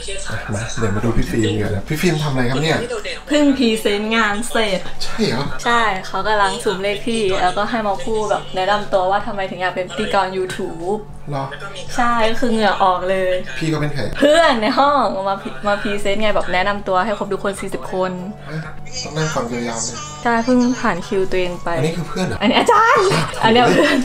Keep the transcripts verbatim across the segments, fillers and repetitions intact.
มาเดี๋ยวมาดูพี่ฟิล์มกันนะพี่ฟิล์มทำอะไรครับเนี่ยเพิ่งพรีเซนต์งานเสร็จใช่เหรอใช่เขากำลังสุ่มเลขที่แล้วก็ให้มาพูดแบบแนะนำตัวว่าทำไมถึงอยากเป็นพิธีกร ยูทูบหรอใช่คือเหงื่อออกเลยพี่ก็เป็นใครเพื่อนในห้องมามาพรีเซนต์ไงแบบแนะนำตัวให้ครบทุกคนสี่สิบคนต้องนั่งฟังยาวๆเลยใช่เพิ่งผ่านคิวตัวเองไปอันนี้คือเพื่อนเหรออันนี้อาจารย์อันนี้เพื่อน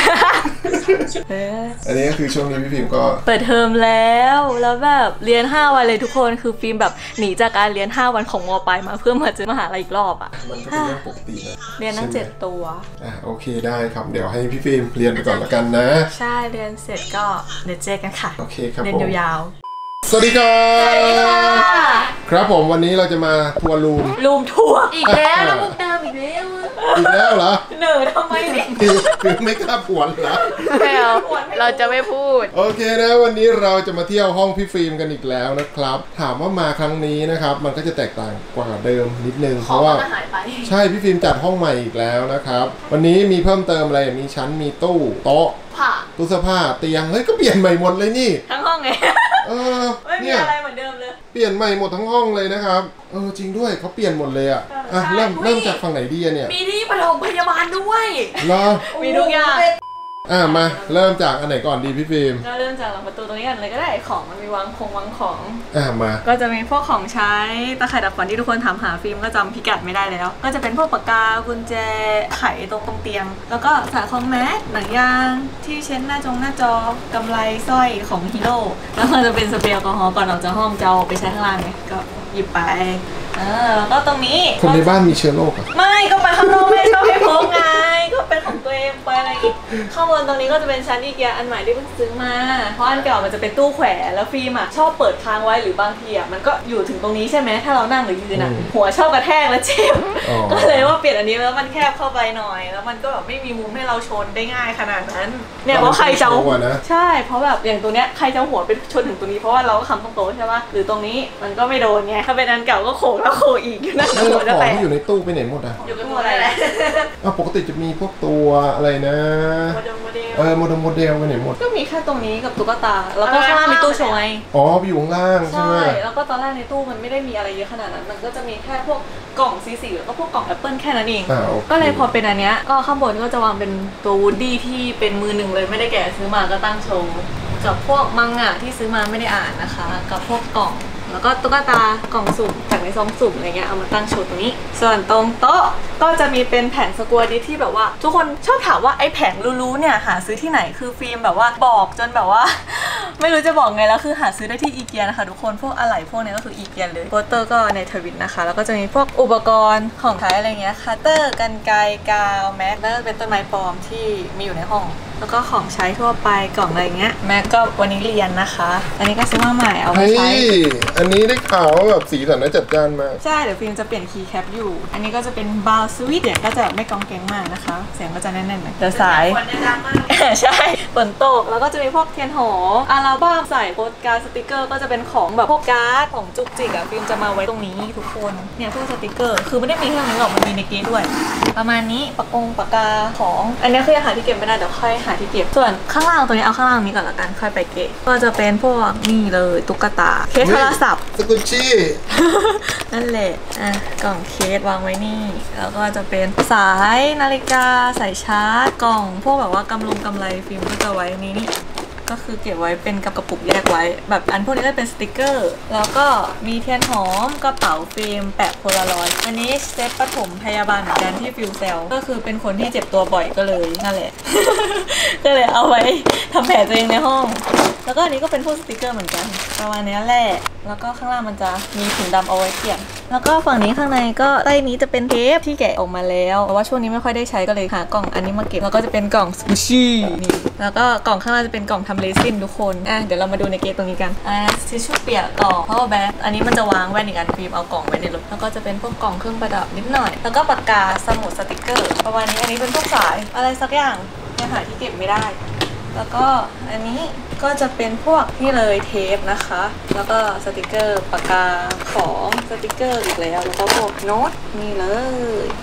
อันนี้ก็คือช่วงนี้พี่ฟิล์มก็เปิดเทอมแล้วแล้วแบบเรียนห้าวันเลยทุกคนคือฟิล์มแบบหนีจากการเรียนห้าวันของม.ปลายมาเพื่อมาเจอมหาลัยอีกรอบอ่ะมันก็เป็นเรื่องปกตินะเรียนตั้งเจ็ดตัวอ่ะโอเคได้ครับเดี๋ยวให้พี่ฟิล์มเรียนไปก่อนละกันนะใช่เรียนเสร็จก็เดี๋ยวเจอกันค่ะโอเคครับเรียนยาวๆสวัสดีครับครับผมวันนี้เราจะมาทัวร์รูมรูมทัวร์อีกแล้วแล้วมุกเดิมอีกแล้วอีกแล้วเหรอเหนื่อยทำไมเนี่ยคือไม่กล้าผวนเหรอไม่เอาเราจะไม่พูดโอเคนะวันนี้เราจะมาเที่ยวห้องพี่ฟิล์มกันอีกแล้วนะครับถามว่ามาครั้งนี้นะครับมันก็จะแตกต่างกว่าเดิมนิดนึงเพราะว่าใช่พี่ฟิล์มจัดห้องใหม่อีกแล้วนะครับวันนี้มีเพิ่มเติมอะไรมีชั้นมีตู้โต๊ะตู้เสื้อผ้าเตียงเฮ้ยก็เปลี่ยนใหม่หมดเลยนี่ทั้งห้องไงเออไม่มีอะไรเหมือนเดิมเลยเปลี่ยนใหม่หมดทั้งห้องเลยนะครับเออจริงด้วยเขาเปลี่ยนหมดเลยอ่ะอ่ะเริ่มเริ่มจากฝั่งไหนดีเนี่ยมีที่ปฐมพยาบาลด้วยเหรอมีทุกอย่างอ่ะมาเริ่มจากอันไหนก่อนดีพี่ฟิล์มก็เริ่มจากหลังประตูตรงนี้กันเลยก็ได้ของมันมีวางคงวางของอ่ะมาก็จะมีพวกของใช้ตะไคร่ดักฟันที่ทุกคนถามหาฟิล์มก็จำพิกัดไม่ได้แล้วก็จะเป็นพวกปากกากุญแจไขตรงตรงเตียงแล้วก็สายคล้องแมสหนังยางที่เช็ดหน้าจงหน้าจอกำไรสร้อยของฮีโร่แล้วก็จะเป็นสเปรย์แอลกอฮอล์ก่อนออกจากห้องจะเอาไปใช้ข้างล่างไงก็หยิบไปเออแล้วก็ตรงนี้คนในบ้านมีเชื้อโรคอ่ะไม่ก็ไปข้างนอกไม่ชอบให้พกไงก็เป็นของตัวเองไปอะไรอีกข้างบนตรงนี้ก็จะเป็นชั้นอีเกียอันใหม่ที่เพิ่งซื้อมาเพราะอันเก่ามันจะเป็นตู้แขวนแล้วฟิล์มอ่ะชอบเปิดค้างไว้หรือบางทีอ่ะมันก็อยู่ถึงตรงนี้ใช่ไหมถ้าเรานั่งหรือยืนอ่ะหัวชอบกระแทกแล้วเจ็บก็เลยว่าเปลี่ยนอันนี้แล้วมันแคบเข้าไปหน่อยแล้วมันก็แบบไม่มีมุมให้เราชนได้ง่ายขนาดนั้นเนี่ยเพราะใครจะใช่เพราะแบบอย่างตัวเนี้ยใครจะหัวไปชนถึงตรงนี้เพราะว่าเราก็คำตรงโต๊ะใช่ป่ะหรือตรงนี้มันก็ไม่โดนไงถ้าเป็นอันเก่าก็โขกแล้วโขกอีกนั่นแล้วของที่อยู่ในตู้ไปไหนหมดอ่ะอยู่กับตัวอะไรแหละอ่ะปกติจะมีพวกตัวอะไรนะโมเดลโมเดลเออโมเดลโมเดลไปไหนหมดก็มีแค่ตรงนี้กับตุ๊กตาแล้วก็ข้างล่างมีตู้โชว์อ๋ออยู่ข้างล่างใช่ไหมใช่แล้วก็ตอนแรกในตู้มันไม่ได้มีอะไรเยอะขนาดนั้นมันก็จะมีแค่พวกกล่องซีซีแล้วก็พวกกล่องแอปเปิลแค่นั้นเองก็เลยพอเป็นอันเนี้ยก็ข้างบนก็จะวางเป็นตัววูดดี้ที่เป็นมือหนึ่งเลยไม่ได้แกะซื้อมาก็ตั้งโชว์กับพวกมังงะที่ซื้อมาไม่ได้อ่านนะคะกับพวกกล่องแล้วก็ตุ๊กตากล่องสุ่มจากในซองสุ่มอะไรเงี้ยเอามาตั้งโชว์ตรงนี้ส่วนตรงโต๊ะก็จะมีเป็นแผงสกัวดิที่แบบว่าทุกคนชอบถามว่าไอ้แผงรู้ๆเนี่ยหาซื้อที่ไหนคือฟิล์มแบบว่าบอกจนแบบว่าไม่รู้จะบอกไงแล้วคือหาซื้อได้ที่อีเกียนะคะทุกคนพวกอะไหล่พวกนี้ก็คืออีเกียเลยโปสเตอร์ก็ในทวิตนะคะแล้วก็จะมีพวกอุปกรณ์ของใช้อะไรเงี้ยคัตเตอร์กรรไกรกาวแม็กแล้วก็เป็นต้นไม้ปลอมที่มีอยู่ในห้องแล้วก็ของใช้ทั่วไปกล่องอะไรเงี้ยแม็กก็วันนี้เรียนนะคะอันนี้ก็ซื้อมาใหม่เอาไปใช้อันนี้ได้ข่าวว่าแบบสีสันน่าจัดจ้านมากใช่เดี๋ยวฟิล์มจะเปลี่ยนคีย์แคปอยู่อันนี้ก็จะเป็นบาร์สวิตเสียงก็จะไม่กองแกงมากนะคะเสียงก็จะแน่นๆหน่อยเดี๋ยวสายใช่ฝนตกแล้วก็จะมีพวกเทียนหออัลบั้มใส่โปสการ์ดสติกเกอร์ก็จะเป็นของแบบพวกการ์ดของจุกจิกอะฟิล์มจะมาไว้ตรงนี้ทุกคนเนี่ยพวกสติกเกอร์คือไม่ได้มีแค่นี้หรอกมันมีในเกมด้วยประมาณนี้ปากกงปากกาของอันนี้คือหาที่เก็บไม่ได้เดี๋ยวค่อยหาที่เก็บส่วนข้างล่างตัวนี้เอาข้างล่างนี้ก่อนละกันค่อยไปเก็บก็จะเป็นพวกนี่เลยตุ๊กตาเคสโทรศัพท์สกุชชี่นั่นแหละอ่ะกล่องเคสวางไว้นี่แล้วก็จะเป็นสายนาฬิกาสายชาร์จกล่องพวกแบบว่ากำลงกำไรฟิล์มก็จะไว้นี้นี่ก็คือเก็บไว้เป็นกระปุกแยกไว้แบบอันพวกนี้ก็เป็นสติกเกอร์แล้วก็มีเทียนหอมกระเป๋าฟิล์มแปะโพลารอยด์อันนี้เซตปฐมพยาบาลเหมือนกันที่ฟิลเซลก็คือเป็นคนที่เจ็บตัวบ่อยก็เลยนั่นแหละ ก็เลยเอาไว้ทำแผลตัวเองในห้องแล้วก็อันนี้ก็เป็นพวกสติกเกอร์เหมือนกันประมาณนี้แหละแล้วก็ข้างล่างมันจะมีถุงดำเอาไว้เขียนแล้วก็ฝั่งนี้ข้างในก็ใต้นี้จะเป็นเทปที่แกะออกมาแล้วเพราะว่าช่วงนี้ไม่ค่อยได้ใช้ก็เลยหากล่องอันนี้มาเก็บแล้วก็จะเป็นกล่องสกูชี่นี่แล้วก็กล่องข้างล่างจะเป็นกล่องทำเรซินทุกคนอ่ะเดี๋ยวเรามาดูในเกตตรงนี้กันอ่ะทิชชู่เปียกต่อเพราะว่าแบงค์อันนี้มันจะวางไว้ในการฟิล์มเอากล่องไว้ในรถแล้วก็จะเป็นพวกกล่องเครื่องประดับนิดหน่อยแล้วก็ปากกาสมุดสติกเกอร์ประมาณนี้อันนี้เป็นพวกสายอะไรสักอย่างยังหาที่เก็บไม่ได้แล้วก็อันนี้ก็จะเป็นพวกนี่เลยเทปนะคะแล้วก็สติกเกอร์ปากกาของสติกเกอร์อีกแล้วแล้วก็พวกโน้ตนี่เลย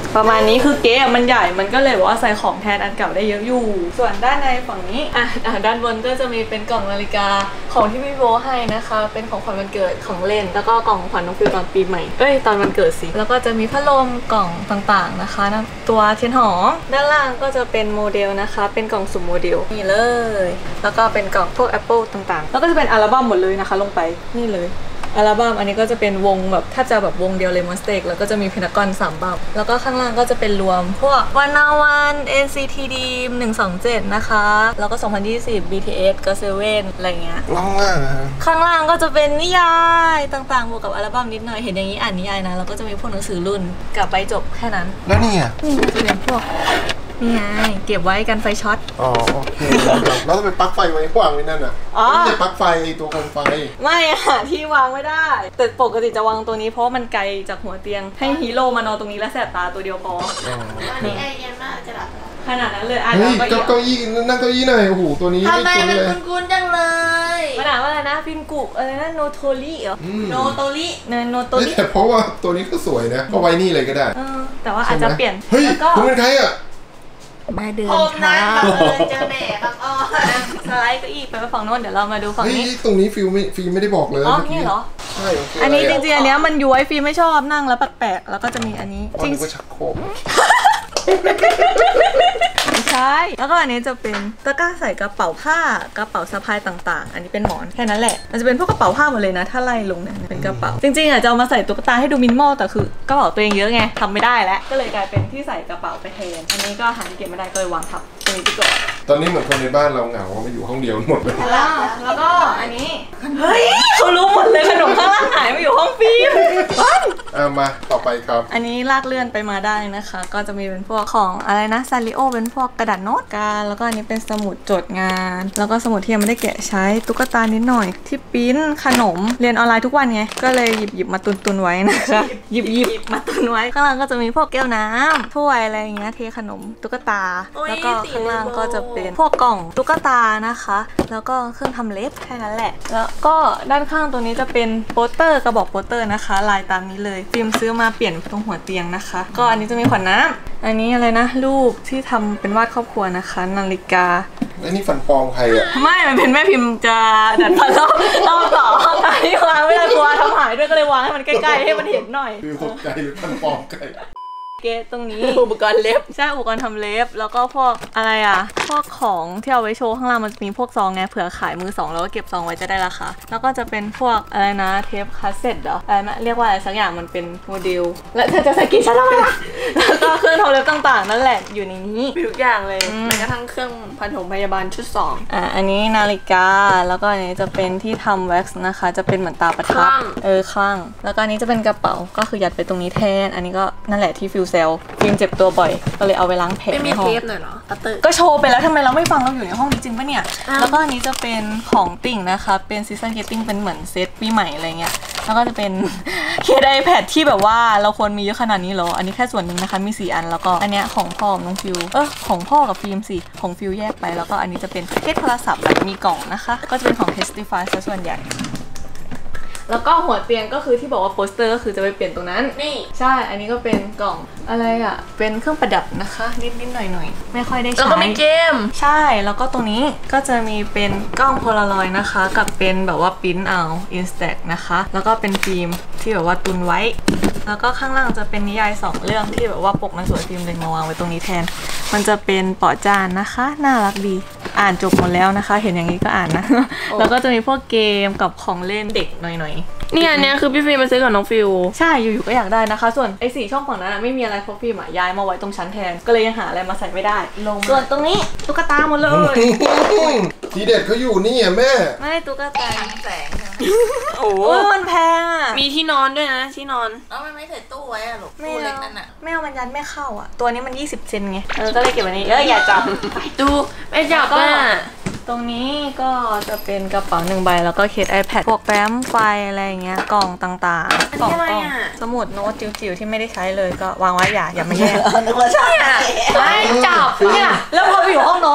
ประมาณนี้คือเก๊มันใหญ่มันก็เลยว่าใส่ของแทนอันเก่าได้เยอะอยู่ส่วนด้านในฝั่งนี้อ่ะด้านบนก็จะมีเป็นกล่องนาฬิกาของที่พี่โบให้นะคะเป็นของขวัญวันเกิดของเล่นแล้วก็กล่องขวัญน้องฟิวตอนปีใหม่เอ้ยตอนวันเกิดสิแล้วก็จะมีพัดลมกล่องต่างๆนะคะตัวเทียนหอมด้านล่างก็จะเป็นโมเดลนะคะเป็นกล่องสุ่มโมเดลนี่เลยแล้วก็เป็นกล่องพวก Apple ต่างๆแล้วก็จะเป็นอัลบั้มหมดเลยนะคะลงไปนี่เลยอัลบั้มอันนี้ก็จะเป็นวงแบบถ้าจะแบบวงเดียวเลยมอนสเตกแล้วก็จะมีเพนทากอนสามบัมแล้วก็ข้างล่างก็จะเป็นรวมพวกวันนาวัน เอ็น ซี ที ดี หนึ่ง สอง เจ็ดนะคะแล้วก็สองพันยี่สิบ บี ที เอส ก็เซเว่นอะไรเงี้ยล่างล่างข้างล่างก็จะเป็นนิยายต่างๆบวกกับอัลบั้มนิดหน่อยเห็นอย่างนี้อ่านนิยายนะแล้วก็จะมีพวกหนังสือรุ่นกับใบจบแค่นั้นแล้วนี่อ่ะนี่จะเป็นพวกนี่ไงเก็บไว้กันไฟช็อตอ๋อโอเคแล้วจะไปปลั๊กไฟไว้ขวางไว้นั่นอ่ะไม่ใช่ปลั๊กไฟตัวโคมไฟไม่อะที่วางไม่ได้แต่ปกติจะวางตัวนี้เพราะมันไกลจากหัวเตียงให้ฮีโร่มานอนตรงนี้แล้วแสบตาตัวเดียวพอนี่ไอเย็นมากจะหลับขนาดนั้นเลยอ่ะเฮ้ยเก้าอี้นั่งเก้าอี้หน่อยโอ้โหตัวนี้ทำไมมันคุ้นๆจังเลยมันอ่านว่าอะไรนะฟินกุอะไรนะโนโทริเหรอโนโตริเนโนโตริแต่เพราะว่าตัวนี้ก็สวยนะก็ไว้นี่เลยก็ได้แต่ว่าอาจจะเปลี่ยนเฮ้ยคุณเป็นใครอ่ะแม่เดือนค่ะเจอแม่บังอ้อสไลด์ก็อีกไปฝั่งโน้นเดี๋ยวเรามาดูฝั่งนี้ตรงนี้ฟิลไม่ฟิลไม่ได้บอกเลยอ๋อนี่เหรอใช่อันนี้จริงๆอันนี้มันย้วยฟิลไม่ชอบนั่งแล้วแปลกๆแล้วก็จะมีอันนี้จริงก็ชักโครกใช่แล้วก็อันนี้จะเป็นตะกร้าใส่กระเป๋าผ้ากระเป๋าสะพายต่างๆอันนี้เป็นหมอนแค่นั้นแหละมันจะเป็นพวกกระเป๋าผ้าหมดเลยนะถ้าไล่ลงเนี่ยเป็นกระเป๋าจริงๆอ่ะจะเอามาใส่ตุ๊กตาให้ดูมินิมอลแต่คือกระเป๋าตัวเองเยอะไงทำไม่ได้แล้วก็เลยกลายเป็นที่ใส่กระเป๋าไปแทนอันนี้ก็หาที่เก็บไม่ได้ก็เลยวางทับตรงนี้ไปก่อนตอนนี้เหมือนคนในบ้านเราเหงามาอยู่ห้องเดียวหมดเลยแล้วแล้วก็อันนี้เฮ้ยเขารู้หมดเลยขนมข้างล่างหายมาอยู่ห้องฟิล์มเอามาต่อไปครับอันนี้ลากเลื่อนไปมาได้นะคะก็จะมีเป็นพวกของอะไรนะซาริโอเป็นพวกกระดาษโน้ตการแล้วก็อันนี้เป็นสมุดจดงานแล้วก็สมุดที่ยังไม่ได้แกะใช้ตุ๊กตานิดหน่อยที่ปิ้นขนมเรียนออนไลน์ทุกวันไงก็เลยหยิบหยิบมาตุนตุนไว้นะคะหยิบหยิบมาตุนไว้ข้างล่างก็จะมีพวกแก้วน้ำถ้วยอะไรอย่างเงี้ยเทขนมตุ๊กตาแล้วก็ข้างล่างก็จะเป็นพวกกล่องตุ๊กตานะคะแล้วก็เครื่องทำเล็บแค่นั้นแหละแล้วก็ด้านข้างตัวนี้จะเป็นโปสเตอร์กระบอกโปสเตอร์นะคะลายตามนี้เลยฟิล์มซื้อมาเปลี่ยนตรงหัวเตียงนะคะก็อันนี้จะมีขวดน้ำอันนี้อะไรนะรูปที่ทำเป็นวาดครอบครัวนะคะนาฬิกาแล้วนี่ฟันปลอมใครอ่ะไม่มันเป็นแม่พิมพ์จะดัดฟันแล้วเราต่ออันนี้วางไม่ได้กลัวทำหายด้วยก็เลยวางให้มันใกล้ๆให้มันเห็นหน่อยคือตกใจหรือฟันปลอมใครเกตตรงนี้อุปกรณ์เล็บใช่อุปกรณ์ทำเล็บแล้วก็พวกอะไรอ่ะพวกของที่เอาไว้โชว์ข้างล่างมันมีพวกซองไงเผื่อขายมือสองแล้วก็เก็บซองไว้จะได้ราคาแล้วก็จะเป็นพวกอะไรนะเทปคาสเซ็ตเหรออะไรนะเรียกว่าอะไรสักอย่างมันเป็นโมเดลแล้วเธอจะสกินฉันทำไมล่ะแล้วก็เครื่องทำเล็บต่างๆนั่นแหละอยู่ในนี้ทุกอย่างเลยแม้กระทั่งเครื่องปฐมพยาบาลชุดสองอ่ะอันนี้นาฬิกาแล้วก็อันนี้จะเป็นที่ทำแว็กซ์นะคะจะเป็นเหมือนตาประทับเออคลั่งแล้วก็อันนี้จะเป็นกระเป๋าก็คือยัดไปตรงนี้แทนอันนี้ก็นั่นแหละที่ฟิวเซลฟิล์มเจ็บตัวบ่อยก็เลยเอาไปล้างแผลไม่มีเทปหน่อยเหรอก็โชว์ไปแล้วทำไมเราไม่ฟังเราอยู่ในห้องจริงปะเนี่ยแล้วก็อันนี้จะเป็นของติ่งนะคะเป็นซีซันเกตติ้งเป็นเหมือนเซตปีใหม่อะไรเงี้ยแล้วก็จะเป็นเคสไอแพดที่แบบว่าเราควรมีเยอะขนาดนี้เหรออันนี้แค่ส่วนหนึ่งนะคะมีสี่อันแล้วก็อันเนี้ยของพ่อน้องฟิวเออของพ่อกับฟิล์มสิของฟิวแยกไปแล้วก็อันนี้จะเป็นเคสโทรศัพท์แบบมีกล่องนะคะก็จะเป็นของ Testify ซะส่วนใหญ่แล้วก็หัวเตียงก็คือที่บอกว่าโปสเตอร์ก็คือจะไปเปลี่ยนตรงนั้นนี่ใช่อันนี้ก็เป็นกล่องอะไรอ่ะเป็นเครื่องประดับนะคะนิดๆหน่อยๆไม่ค่อยได้ใช้แล้วก็มีเกมใช่แล้วก็ตรงนี้ก็จะมีเป็นกล้องโพลารอยด์นะคะกับเป็นแบบว่าปริ้นเอาอินสแต็กนะคะแล้วก็เป็นฟิล์มที่แบบว่าตุนไว้แล้วก็ข้างล่างจะเป็นนิยายสองเรื่องที่แบบว่าปกมันสวยฟิล์มเลยมาวางไว้ตรงนี้แทนมันจะเป็นปอจานนะคะน่ารักดีอ่านจบหมดแล้วนะคะเห็นอย่างนี้ก็อ่านนะ แล้วก็จะมีพวกเกมกับของเล่นเด็กหน่อยๆนี่อันนี้คือพี่ฟิล์มมาซื้อกับน้องฟิวใช่อยู่ๆก็อยากได้นะคะส่วนไอ้สี่ช่องฝั่งนั้นไม่มีอะไรเพราะฟิล์มย้ายมาไว้ตรงชั้นแทนก็เลยยังหาอะไรมาใส่ไม่ได้ลงส่วนตรงนี้ตุ๊กตาหมดเลยทีเด็ดเขาอยู่นี่อ่ะแม่ไม่ตุ๊กตาแสงโอ้มันแพงอ่ะมีที่นอนด้วยนะที่นอนแล้วมันไม่ใส่ตู้ไว้อะหรอตู้เล็กนั่นอะไม่เอามันยัดไม่เข้าอ่ะตัวนี้มันยี่สิบเซนไงเออก็เลยเก็บไว้นี้เอออย่าจับตู้ไม่จับก็ตรงนี้ก็จะเป็นกระเป๋าหนึ่งใบแล้วก็เคส iPad พวกแฟ้มไฟอะไรเงี้ยกล่องต่างๆกล่องกล่องสมุดโน้ตจิ๋วๆที่ไม่ได้ใช้เลยก็วางไว้อย่าอย่ามาแย่งนึกว่าใช่อ่ะไม่จับเนี่ยแล้วพอไปอยู่ห้องน้องเนี่ย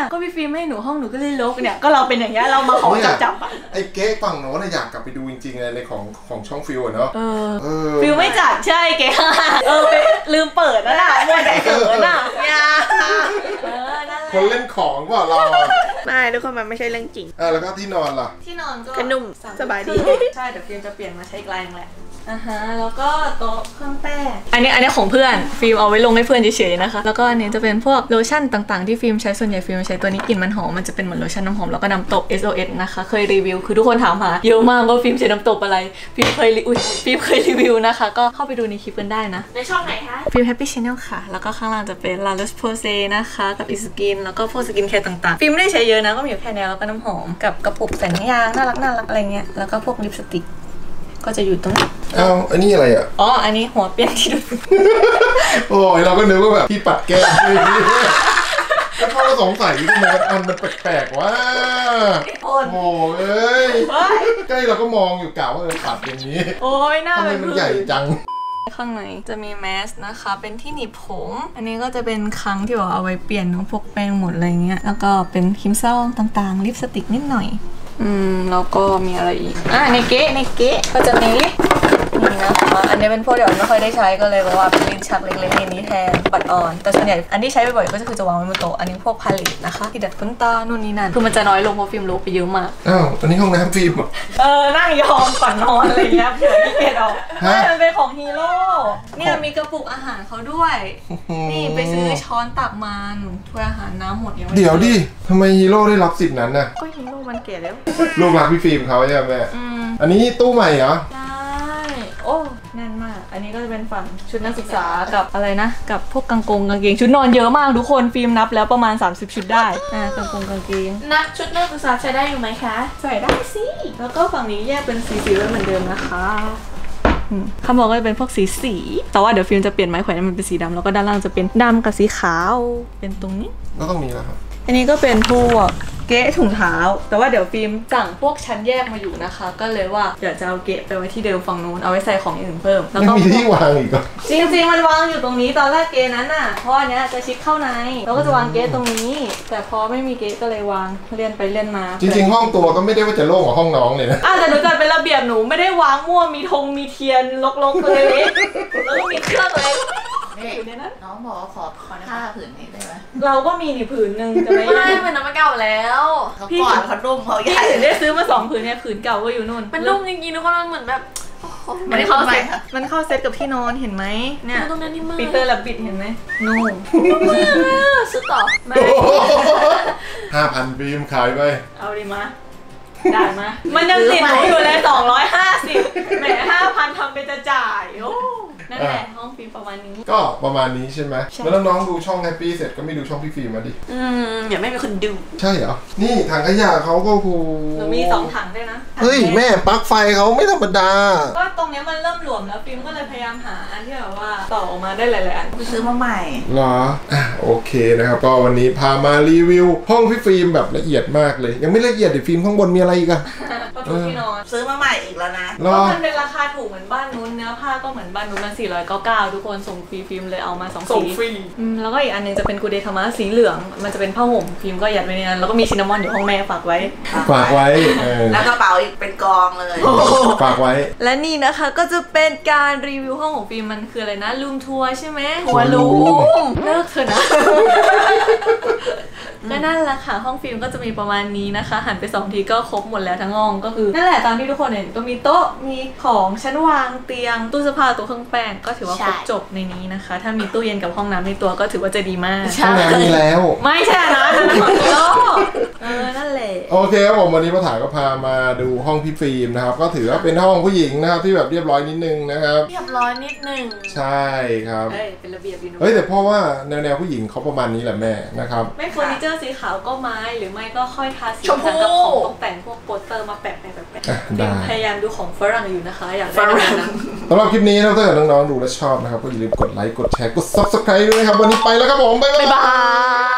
เนี่ยก็พี่ฟิล์มให้หนูห้องหนูก็เลยรกเนี่ยก็เราเป็นอย่างเงี้ยเรามาขอจับจับอ่ะไอ้เก๊ฝั่งโน้นอยากกลับไปดูจริงๆเลยในของของช่องฟิลเนาะเออฟิลไม่จัดใช่เก๊เออไปลืมเปิดนะน่ะมัวแต่เขินน่ะยาคนเล่นของว่าเราไม่ทุกคนมันไม่ใช่เรื่องจริงอ่ะแล้วก็ที่นอนล่ะที่นอนก็นุ่มสบายดีใช่เดี๋ยวฟิล์มจะเปลี่ยนมาใช้ไกลแหละอ่ะฮะแล้วก็โต๊ะเครื่องแป้งอันนี้อันนี้ของเพื่อนฟิล์มเอาไว้ลงให้เพื่อนเฉยๆนะคะแล้วก็อันนี้จะเป็นพวกโลชั่นต่างๆที่ฟิล์มใช้ส่วนใหญ่ฟิล์มใช้ตัวนี้กลิ่นมันหอมมันจะเป็นเหมือนโลชั่นน้ำหอมแล้วก็น้ำตบ เอส โอ เอส นะคะเคยรีวิวคือทุกคนถามหาเยอะมากว่าฟิล์มใช้น้ำตบอะไรฟิล์มเคยอุ้ยฟิล์มเคยรีวิวนะคะก็เข้าไปดูในคลิปกันได้นะในช่องไหนคะฟิล์ม Happy Channel ค่ะแล้วก็ข้างล่างจะเป็น La Roche-Posay นะคะกับ Iskin แล้วก็พวกสกินแคร์ต่างๆฟิล์มไม่ได้ใช้เยอะนะก็มีอยู่แค่นี้แล้วก็น้ำหอมกับกระปุกใส่น้ำยางน่ารักน่ารักอะไรเงี้ยแล้วก็พวกลิปสติกก็จะอยู่ตรงนี้อ้าวอันนี้อะไรอ่ะอ๋ออันนี้หัวเปียกที่ดูโอ้ยเราก็นึกว่าแบบพี่ปัดแก้มก็พ่อก็สงสัยทำไมอันมันแปลกๆว่าโอ้เอ้ยใกล้เราก็มองอยู่กะว่าเออปัดอย่างนี้โอ้ยน่าทำไมมันใหญ่จังข้างในจะมีแมสนะคะเป็นที่หนีบผมอันนี้ก็จะเป็นครั้งที่บอกเอาไว้เปลี่ยนพวกแป้งหมดอะไรเงี้ยแล้วก็เป็นครีมซองต่างๆลิปสติกนิดหน่อยอืมแล้วก็มีอะไรอีกอ่ะในเก๊ในเก๊ก็จะมีนี่นะคะอันนี้เป็นพวกเดี๋ยวไม่ค่อยได้ใช้ก็เลยบอกว่าเป็นลิ้นชักเล็กๆในนี้แทนปัดอ่อนแต่ส่วนใหญ่อันที่ใช้บ่อยๆก็คือจะวางไว้บนโต๊ะอันนี้พวกพาเลตนะคะที่ดัดขนตานู่นนี่นั่นคือมันจะน้อยลงเพราะฟิล์มลบไปเยอะมากอ้าวอันนี้ห้องน้ำฟิล์มเออนั่งยองก่อนนอนอะไรเงี้ยเผื่อที่เกดออกไม่มันเป็นของฮีโร่เนี่ยมีกระปุกอาหารเขาด้วยนี่ไปซื้อช้อนตักมันถ้วยอาหารน้ำหมดยังเดี๋ยวดิทำไมฮีโร่ได้รับสิทธิ์นั้นน่ะก็ฮีโร่มันเก๋แล้วลูกรักพี่ฟิล์มเขาใช่ไหมแม่อันนี้ตู้ใหม่เหรอใช่โอ้แน่นมากอันนี้ก็จะเป็นฝั่งชุดนักศึกษากับอะไรนะกับพวกกางกงกางเกงชุดนอนเยอะมากทุกคนฟิล์มนับแล้วประมาณสามสิบชุดได้อ่ากางกงกางเกงนักชุดนักศึกษาใช้ได้อยู่ไหมคะใส่ได้สิแล้วก็ฝั่งนี้แยกเป็นสีสีไว้เหมือนเดิมนะคะข้างบนก็จะเป็นพวกสีสีแต่ว่าเดี๋ยวฟิล์มจะเปลี่ยนไม้แขวนให้มันเป็นสีดำแล้วก็ด้านล่างจะเป็นดำกับสีขาวเป็นตรงนี้แล้วตรงนี้นะครับอันนี้ก็เป็นพวกเก๊ะถุงเท้าแต่ว่าเดี๋ยวฟิล์มสั่งพวกชั้นแยกมาอยู่นะคะก็เลยว่าเดี๋ยวจะเอาเก๊ะไปไว้ที่เดิมฝั่งนู้นเอาไว้ใส่ของอื่นเพิ่มแล้วก็มีที่วางอีกเหรอจริงๆมันวางอยู่ตรงนี้ตอนแรกเก๊ะนั้นน่ะเพราะอันเนี้ยจะชิดเข้าในเราก็จะวางเก๊ะตรงนี้แต่พอไม่มีเก๊ะก็เลยวางเลื่อนไปเลื่อนมาจริงๆห้องตัวก็ไม่ได้ว่าจะโล่งกว่าห้องน้องเลยนะอ่ะแต่หนูจัดเป็นระเบียบหนูไม่ได้วางมั่วมีธงมีเทียนลกๆเลยแล้วก็มีเครื่องเลยอยู่ในนั้นน้องบอกขอขอผ้าผืนนี้ได้ไหมเราก็มีนี่ผืนนึงจะไม่ไม่เป็นน้ำมันเก่าแล้วเขาก่อนเขานุ่มเขาใหญ่ได้ซื้อมาสองผืนเนี่ยผืนเก่าก็อยู่นู่นมันนุ่มจริงๆทุกคนมันเหมือนแบบมันเข้าเซตมันเข้าเซตกับที่นอนเห็นไหมเนี่ยตรงนั้นนี่มากปีเตอร์ลับบิดเห็นไหมนุ่มซื้อต่อห้าพันบีมขายไปเอาดิมาได้มามันยังติดหนูอยู่เลยสองร้อยห้าสิบแหมห้าพันทำเป็นจะจ่ายโอ้นั่นแหละห้องฟิล์มประมาณนี้ก็ประมาณนี้ใช่ไหมแล้วน้องดูช่องแฮปปี้เสร็จก็ไม่ดูช่องพี่ฟิล์มมาดิอืมอย่าไม่มีคนดูใช่เหรอนี่ถังขยะเขาก็คูหนูมีสองถังด้วยนะเฮ้ยแม่ปลั๊กไฟเขาไม่ธรรมดาก็ตรงนี้มันเริ่มหลวมแล้วฟิล์มก็เลยพยายามหาอันที่แบบว่าต่อออกมาได้หลายๆอันไปซื้อมาใหม่เหรออ่ะโอเคนะครับก็วันนี้พามารีวิวห้องพี่ฟิล์มแบบละเอียดมากเลยยังไม่ละเอียดเดี๋ยวฟิล์มข้างบนมีอะไรอีกอะประตูที่นอนซื้อมาใหม่อีกแล้วนะเพราะมันเป็นราคาถูกเหมือนบ้านนู้นเนื้อผ้าก็เหมือนบ้านนู้นมันสี่ร้อยเก้าสิบเก้าทุกคนส่งฟรีฟิล์มเลยเอามาสองสีส่งฟรีแล้วก็อีกอันนึงจะเป็นกูเดทามาสีเหลืองมันจะเป็นผ้าห่มฟิล์มก็ยัดไว้ในนั้นแล้วก็มีซินนามอนอยู่ห้องแม่ฝากไว้ฝากไว้แล้วกระเป๋าอีกเป็นกองเลยฝากไว้และนี่นะคะก็จะเป็นการรีวิวห้องของฟิล์มมันคืออะไรนะรูมทัวร์ใช่ไหมทัวร์รูมเลิกเถอะนะก็นั่นแหละค่ะห้องฟิล์มก็จะมีประมาณนี้นะคะหันไปสองทีก็ครบหมดแล้วทั้งห้องก็คือนั่นแหละตามที่ทุกคนเห็นก็มีโต๊ะมีของชั้นวางเตียงตู้เสื้อผ้าตัวเครื่องแป้งก็ถือว่าครบจบในนี้นะคะถ้ามีตู้เย็นกับห้องน้ำในตัวก็ถือว่าจะดีมากห้องน้ำมีแล้วไม่ใช่นะนั่นของโต๊ะเออนั่นแหละโอเคครับผมวันนี้ป้าถาก็พามาดูห้องพี่ฟิล์มนะครับก็ถือว่าเป็นห้องผู้หญิงนะครับที่แบบเรียบร้อยนิดนึงนะครับเรียบร้อยนิดนึงใช่ครับเอ้ยเป็นระเบียบดีเฮ้ยแต่เพราะว่าแนวแนวผู้หญิงเขาประมาณนี้แหละแม่นะครับไม่เฟอร์นิเจอร์สีขาวก็ไม้หรือไม่ก็ค่อยทาสีสันกับของตกแต่งพวกโปสเตอร์มาแปะแปะแปะพยายามดูของฝรั่งอยู่นะคะอยากได้นะสำหรับคลิปนี้นะถ้าเกิดน้องๆดูและชอบนะครับก็อย่าลืมกดไลค์กดแชร์กด ซับสไครบ์ ด้วยนะครับวันนี้ไปแล้วครับผมบ๊ายบาย